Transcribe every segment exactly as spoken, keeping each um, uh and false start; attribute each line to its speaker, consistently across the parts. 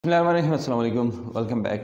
Speaker 1: अस्सलाम वालेकुम, welcome back.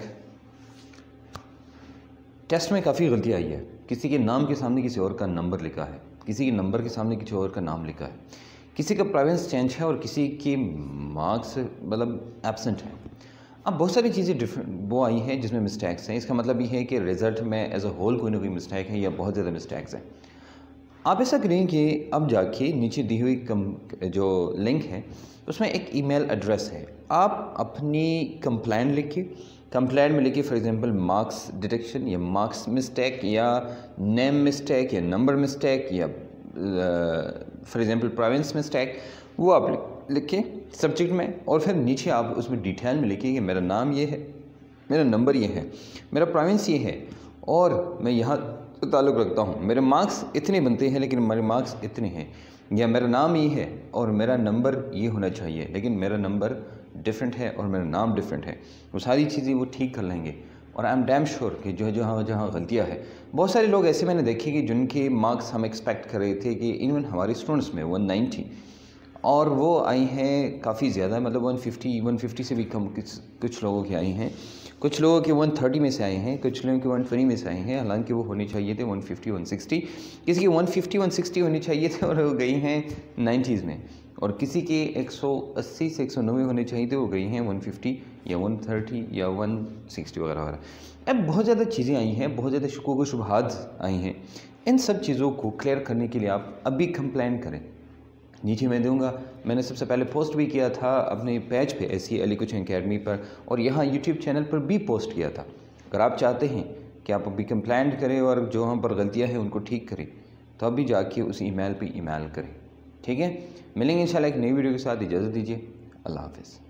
Speaker 1: Test में काफ़ी गलती आई है। किसी के नाम के सामने किसी और का नंबर लिखा है, किसी के नंबर के सामने किसी और का नाम लिखा है, किसी का प्रोविंस चेंज है और किसी के मार्क्स मतलब एब्सेंट है। अब बहुत सारी चीज़ें डिफरेंट वो आई हैं जिसमें मिस्टेक्स हैं। इसका मतलब ये है कि रिज़ल्ट में एज अ होल कोई ना कोई मिस्टेक है या बहुत ज़्यादा मिस्टेक्स हैं। आप ऐसा करें कि अब जाके नीचे दी हुई कम जो लिंक है उसमें एक ईमेल एड्रेस है। आप अपनी कंप्लेंट लिखिए, कंप्लेंट में लिखिए फॉर एग्जांपल मार्क्स डिटेक्शन या मार्क्स मिस्टेक या नेम मिस्टेक या नंबर मिस्टेक या फॉर एग्जांपल प्रोविंस मिस्टेक, वो आप लिखें सब्जेक्ट में। और फिर नीचे आप उसमें डिटेल में लिखिए कि मेरा नाम ये है, मेरा नंबर ये है, मेरा प्रोविंस ये है और मैं यहाँ ताल्लुक़ रखता हूँ, मेरे मार्क्स इतने बनते हैं लेकिन मेरे मार्क्स इतने हैं, या मेरा नाम ये है और मेरा नंबर ये होना चाहिए लेकिन मेरा नंबर डिफरेंट है और मेरा नाम डिफरेंट है। वो सारी चीज़ें वो ठीक कर लेंगे। और आई एम डैम श्योर कि जो है जहाँ जहाँ गलतियाँ है, बहुत सारे लोग ऐसे मैंने देखे कि जिनके मार्क्स हम एक्सपेक्ट कर रहे थे कि इवन हमारे स्टूडेंट्स में वन नाइन्टी और वो आई हैं काफ़ी ज़्यादा, मतलब वन फिफ्टी वन फिफ्टी से भी कम कुछ कुछ लोगों की आई हैं, कुछ लोगों के वन थर्टी में से आए हैं, कुछ लोगों के वन ट्वेंटी में से आए हैं। हालांकि वो होने चाहिए थे वन फिफ्टी वन सिक्सटी, किसी की वन फिफ्टी वन सिक्सटी होनी चाहिए थे और वो गई हैं नाइन्टीज़ में, और किसी के एक सौ अस्सी से एक सौ नब्बे होने चाहिए थे, वो गई हैं वन फिफ्टी या वन थर्टी या वन सिक्सटी वगैरह वगैरह। अब बहुत ज़्यादा चीज़ें आई हैं, बहुत ज़्यादा शुकूक व शुबहात आई हैं। इन सब चीज़ों को क्लियर करने के लिए आप अभी कंप्लेंट करें। नीचे मैं दूंगा, मैंने सबसे पहले पोस्ट भी किया था अपने पेज पे ऐसी अली कोचिंग एकेडमी पर, और यहाँ यूट्यूब चैनल पर भी पोस्ट किया था। अगर आप चाहते हैं कि आप अभी कंप्लेंट करें और जो हम पर गलतियाँ हैं उनको ठीक करें, तो अभी जाके उस ईमेल पे ईमेल करें। ठीक है, मिलेंगे इंशाल्लाह एक नई वीडियो के साथ। इजाज़त दीजिए, अल्लाह हाफ़िज़।